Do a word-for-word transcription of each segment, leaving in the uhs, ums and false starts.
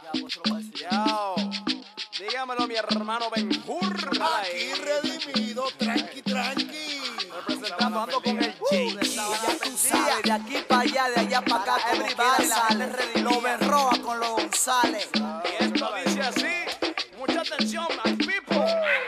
Yo, dígamelo mi hermano Benjur. Aquí redimido, tranqui, tranqui. Representando, ando con el J. Ya tú sabes, de aquí para allá, de allá para acá, everybody sale. Lo Berroa con los González. Y esto dice así, mucha atención, my people.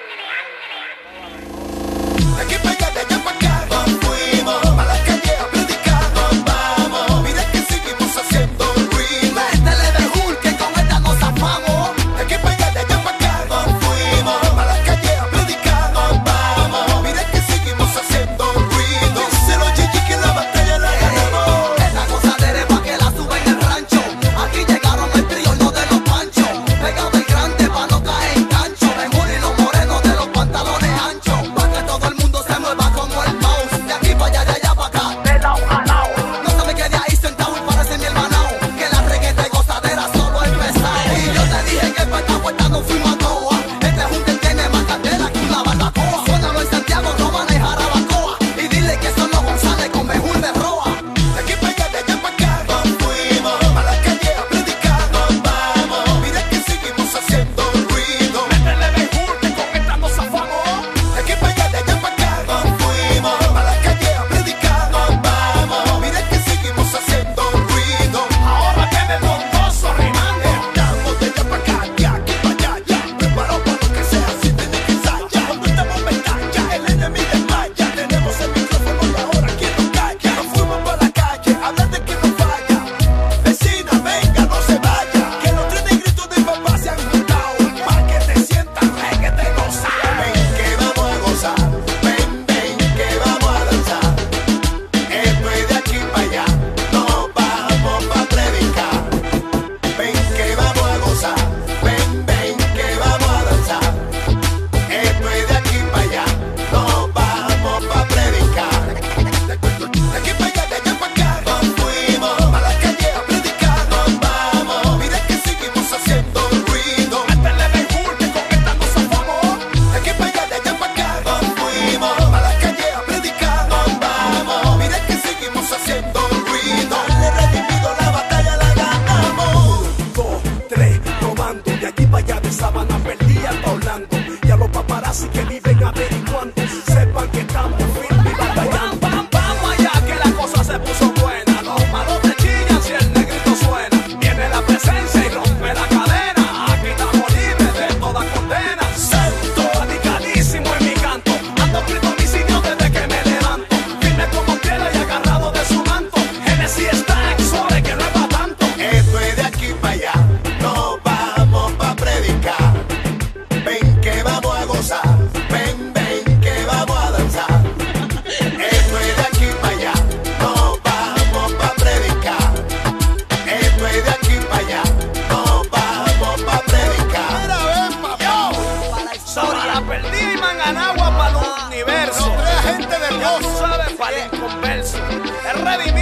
De aquí para allá, de allá para acá, nos fuimos a la calle a predicar, nos vamos. Mira que seguimos haciendo ruido. Métele Benjur que con esta nos zafamos. De aquí para allá, de allá para acá, nos fuimos a la calle a predicar, nos vamos. Mira que seguimos haciendo ruido. Díselo, Gigi, que la batalla la ganamos. Esta gozadera es pa' que la suba en el rancho. Aquí llegaron el trío, no de los panchos. Pegado del grande pa' no caer en gancho. Benjur y los morenos de los pantalones anchos. Pa' que todo el mundo se mueva como el mouse. De aquí para allá, de allá para acá, de lado a lado. No se me quede ahí sentado y parece mi hermanao. Que la regueta y gozadera solo ha empezado. Y yo te dije que pa' esta vuelta no fuimos a Toa. Este junte tiene más candela que una barbacoa. Suénalo en Santiago, Romana y Jarabacoa. Y dile que son los González con Benjur de Roa. De aquí para allá, de allá para acá, nos fuimos a la calle a predicar, nos vamos. Mira que seguimos haciendo ruido. Métele Benjur que con esta nos zafamos. De aquí para allá, de allá para acá, nos fuimos a la calle a predicar, nos vamos. Mira que seguimos haciendo ruido. Ahora tenemos dos rimando. Estamos de allá para acá, de aquí para allá, ya. Preparados para lo que sea, si tiene que ensayar. Cuando estamos en batalla, el enemigo desmaya. Tenemos el micrófono y ahora quien nos calla. Nos fuimos para la calle, a hablar de que no falla. Vecina, venga, no se vaya. Que los tres negritos de papá se han juntado. Pa' que te sientas reguete gozar. Ven que vamos a gozar. Ven, ven que vamos a danzar. Esto es de aquí para allá. Nos vamos pa' predicar. Ven que vamos a gozar. Ven, ven que vamos a danzar. Esto es de aquí para allá. Nos vamos pa' predicar. De aquí para allá, de allá para acá, nos fuimos a la calle a predicar, nos vamos. Mira que seguimos haciendo ruido. Métele Benjur que con esta nos zafamos. De aquí para allá, de allá para acá, nos fuimos a la calle a predicar, nos vamos. Mira que seguimos haciendo ruido. Dale redimido, la batalla la ganamos. Dos, tres, robando. De aquí para allá, de Sabana perdida pa' Orlando. Y a los paparazzi que viven averiguando, sepan que estamos firmes y batallando. Bam, vamos allá que la cosa se puso buena. Los malos te chillan si el negrito suena. Viene la presencia y rompe la cadena. Aquí estamos libres de toda condena. Santo, radicalísimo en mi canto. Ando grito homicidio desde que me levanto. Firme como piedra y agarrado de su manto. Genesis está en suave que no es pa' tanto. Esto es de aquí para allá, nos vamos pa' predicar. Ven que vamos a gozar, ven, ven que vamos a danzar. Esto es de aquí para allá, nos vamos pa' predicar. Esto es de aquí para allá, nos vamos pa' predicar. Mira, ven, papá. Sobre la perdida y Manganagua para el universo. Los tres agentes del Ya dos. tú sabes, para el inconverso. El redimido.